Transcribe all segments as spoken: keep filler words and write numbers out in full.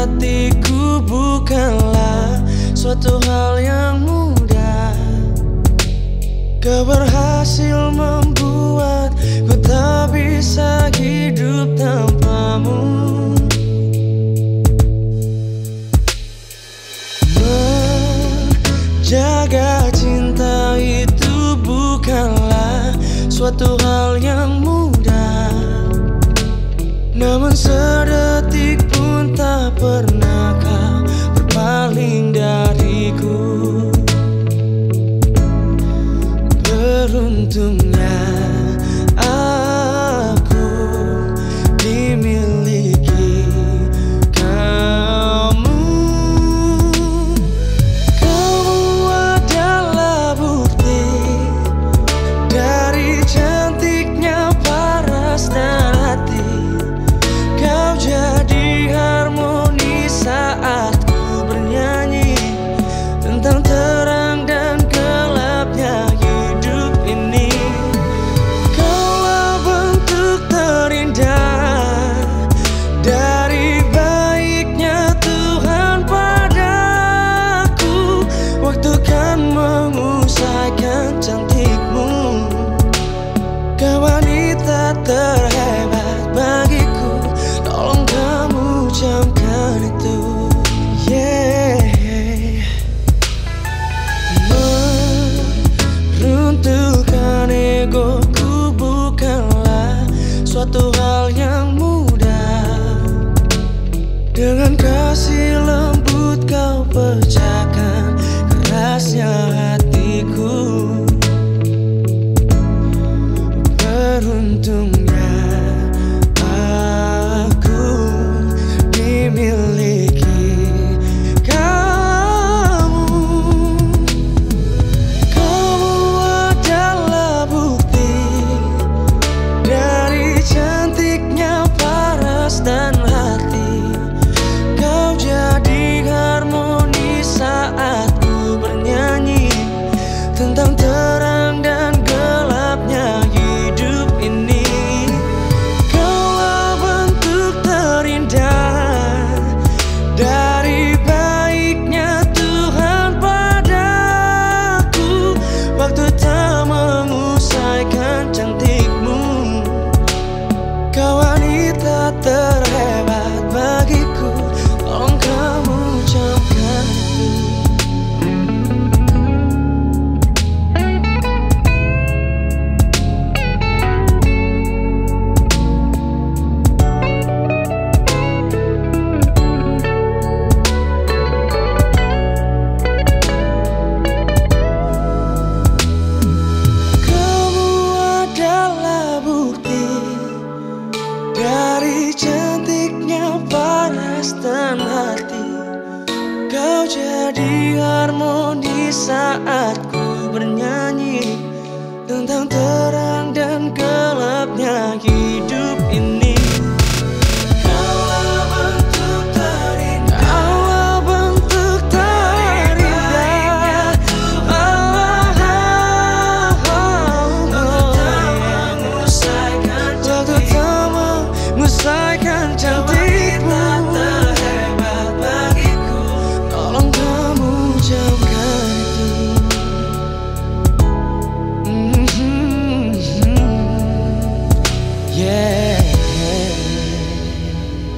hatiku bukanlah suatu hal yang mudah. Kau berhasil membuat ku tak bisa hidup tanpamu. Menjaga cinta itu bukanlah suatu hal yang mudah, namun sedetik pun tak pernah kau berpaling dariku. Beruntungnya aku dimiliki kamu. Kamu adalah bukti dari cantiknya paras dan hati. Kau jadi harmoni saat ku bernyanyi tentang terang dan gelapnya hidup ini. Kaulah bentuk terindah dari baiknya Tuhan padaku. Waktu kan mengusaikan cantikmu. Kau wanita terhebat bagiku, tolong kamu camkan itu. Yeah. Meruntuhkan egoku bukanlah suatu hal yang mudah. Dengan kasih lembut kau pecahkan kerasnya hatiku. Beruntungnya aku dimiliki kamu. Kamu adalah bukti dari cantiknya paras dan hati. Kau jadi harmoni saat ku bernyanyi tentang terang dan gelapnya hidup ini. Kaulah bentuk terindah dari baiknya Tuhan padaku. Waktu tak mengusaikan cantikmu. Kau wanita terhebat bagiku, tolong kamu camkan itu. Kamu adalah bukti dari cantiknya paras dan hati. Kau jadi harmoni saat ku bernyanyi tentang terang dan gelapnya hidup ini. Kaulah bentuk terindah, kaulah bentuk terindah. Waktu tak mengusaikan cantikmu. Terhebat bagiku, tolong kamu camkan itu. Mhm. Yeah.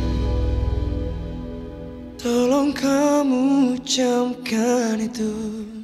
Tolong kamu camkan itu.